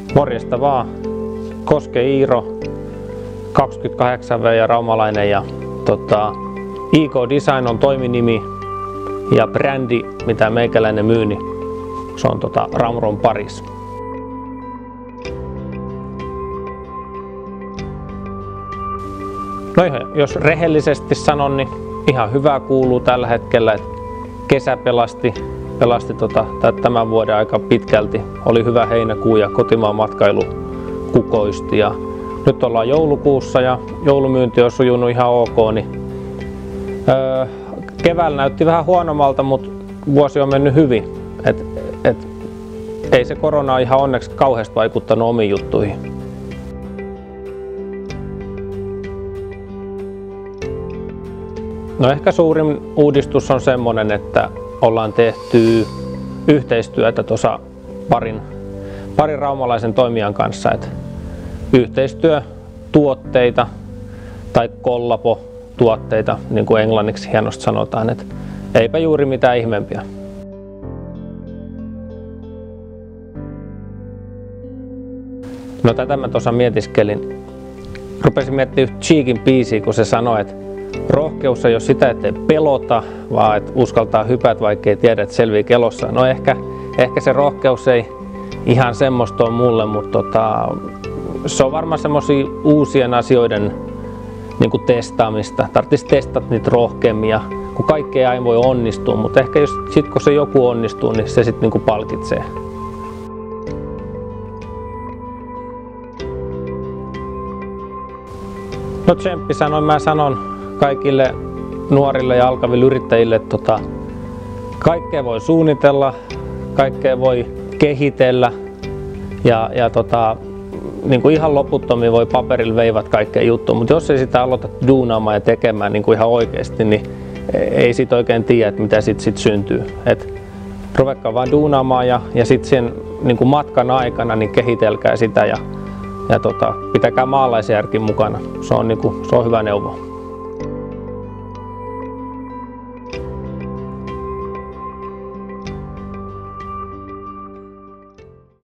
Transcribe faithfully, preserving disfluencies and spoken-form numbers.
Morjesta vaan. Koske Iiro, kaksikymmentäkahdeksan vuotias ja raumalainen, ja tota, I K Design on toiminimi ja brändi, mitä meikäläinen myy, niin se on tota Raumron Paris. No ihan, jos rehellisesti sanon, niin ihan hyvää kuuluu tällä hetkellä, että kesä pelasti, pelasti tota, tämän vuoden aika pitkälti. Oli hyvä heinäkuu ja kotimaan matkailu kukoisti. Ja nyt ollaan joulukuussa ja joulumyynti on sujunut ihan ok. Niin, öö, keväällä näytti vähän huonommalta, mutta vuosi on mennyt hyvin. Et, et, ei se korona ihan onneksi kauheasti vaikuttanut omiin juttuihin. No ehkä suurin uudistus on semmoinen, että ollaan tehty yhteistyötä tuossa parin, parin raumalaisen toimijan kanssa. Et yhteistyötuotteita tai kollapo-tuotteita, niin kuin englanniksi hienosti sanotaan. Et eipä juuri mitään ihmeempiä. No tätä mä tuossa mietiskelin. Rupesin miettimään Cheekin biisiä, kun se sanoi, että rohkeus ei ole sitä, ettei pelota, vaan että uskaltaa hypätä, vaikka ei tiedä, että selvii kelossa. No ehkä, ehkä se rohkeus ei ihan semmoista ole mulle, mutta tota, se on varmaan semmoisia uusien asioiden niin kuin testaamista. Tarvitsisi testata niitä rohkeammin, ja kun kaikki ei aina voi onnistua, mutta ehkä jos, sit, kun se joku onnistuu, niin se sitten niin kuin palkitsee. No tsemppi sanoin, mä sanon kaikille nuorille ja alkaville yrittäjille, että tota, kaikkea voi suunnitella, kaikkea voi kehitellä ja, ja tota, niin kuin ihan loputtomiin voi paperilla veivat kaikkea juttua, mutta jos ei sitä aloita duunaamaan ja tekemään niin kuin ihan oikeasti, niin ei sit oikein tiedä, että mitä sit, sit syntyy. Et ruvekaa vaan duunaamaan ja, ja sitten sen niin kuin matkan aikana niin kehitelkää sitä ja, ja tota, pitäkää maalaisjärki mukana. Se on, niin kuin, se on hyvä neuvo.